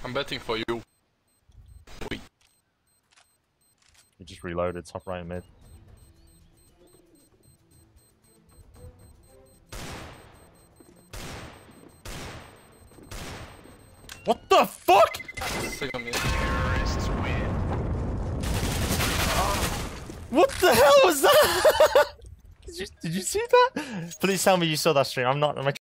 I'm betting for you. Wait. You just reloaded top right mid. What the fuck? Second mid. Terrorists win. What the hell was that? Did you see that? Please tell me you saw that stream. I'm not.